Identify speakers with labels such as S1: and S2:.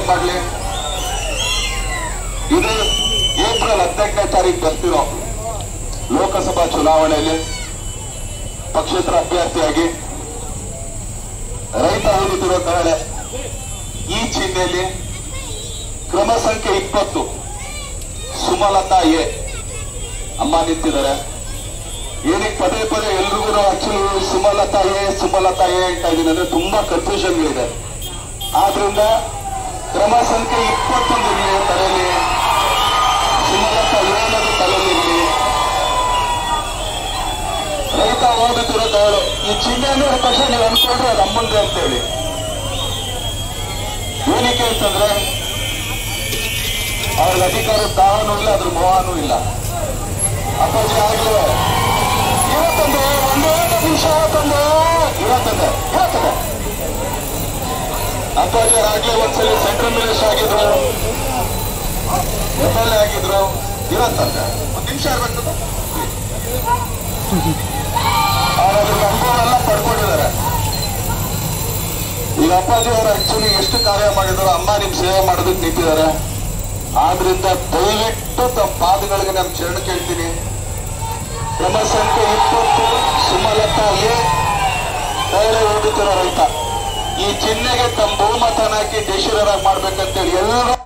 S1: ಮಾಡ್ಲಿ? ಇದು ಏಪ್ರಿಲ್ 18ನೇ ತಾರೀಕು ಬರ್ತಿರೋ ಲೋಕಸಭಾ ಚುನಾವಣೆಯಲ್ಲಿ ಪಕ್ಷೇತರ ಅಭ್ಯರ್ಥಿಯಾಗಿ ರೈತ ಓದುತ್ತಿರೋ ಕಳೆ ಈ ಚಿಹ್ನೆಯಲ್ಲಿ ಕ್ರಮ ಸಂಖ್ಯೆ 20 ಸುಮಲತಾ ಎ ಅಮ್ಮ ನಿಂತಿದ್ದಾರೆ. ಏನಕ್ಕೆ ಪದೇ ಪದೇ ಎಲ್ರಿಗೂ ಆಕ್ಚುಲಿ ಸುಮಲತಾ ಎ ಅಂತ ಇದೀನಿ ಅಂದ್ರೆ ತುಂಬಾ ಕನ್ಫ್ಯೂಷನ್ಗಳಿದೆ. ಆದ್ರಿಂದ ಕ್ರಮ ಸಂಖ್ಯೆ 21 ಇರಲಿ ತಲೆಯಲ್ಲಿ, ಸುಮಲತಾ ಎ ಅನ್ನೋದು ತಲೆಯಲ್ಲಿ. ರೈತ ಓದುತ್ತಿರೋ ತಗೊಳ್ಳು ಈ ಚಿಹ್ನೆ ಅನ್ನೋ ತಕ್ಷಣ ನೀವು ಅನ್ಕೊಂಡ್ರೆ ಅದು ಅಮ್ಮಂದೆ ಅಂತೇಳಿ. ಏನಕ್ಕೆ ಅಂತಂದ್ರೆ ಅವ್ರಿಗೆ ಅಧಿಕಾರ ದಾಹನೂ ಇಲ್ಲ, ಅದ್ರ ಮೋಹನೂ ಇಲ್ಲ. ಅಪ್ಪಾಜಿ ಆಗ್ಲೂ ಇವತ್ತಂದ್ರೆ ಒಂದೇ ನಿಮಿಷ ತಂದೆ ಇವತ್ತಂದೆ ಅಪ್ಪಾಜಿ ಆಗ್ಲೇ ಒಂದ್ಸಲಿ ಸೆಂಟ್ರಲ್ ಮಿನಿಸ್ಟರ್ ಆಗಿದ್ರು, MLA ಆಗಿದ್ರು. ಇವತ್ತಂದ್ರೆ ಒಂದು ನಿಮಿಷ ಇರ್ಬೇಕು. ಅವ್ರ ಅನುಭವ ಎಲ್ಲ ಪಡ್ಕೊಂಡಿದ್ದಾರೆ. ಈಗ ಅಪ್ಪಾಜಿ ಅವರು ಆಕ್ಚುಲಿ ಎಷ್ಟು ಕಾರ್ಯ ಮಾಡಿದ್ರು, ಅಮ್ಮ ನಿಮ್ ಸೇವೆ ಮಾಡೋದಕ್ಕೆ ನಿಂತಿದ್ದಾರೆ. ಆದ್ರಿಂದ ದಯವಿಟ್ಟು ತಮ್ಮ ಪಾದಗಳಿಗೆ ನಾನು ಶರಣ ಕೇಳ್ತೀನಿ. ಕ್ರಮ ಸಂಖ್ಯೆ 20 ಸುಮಲತಾ ಎ ತಲೆ ಓದುತ್ತಿರೋ ರೈತ ಈ ಚಿಹ್ನೆಗೆ ತಮ್ಮ ಬಹುಮತನ ಹಾಕಿ ದೇಶೀಯರಾಗಿ ಮಾಡ್ಬೇಕಂತೇಳಿ ಎಲ್ಲರೂ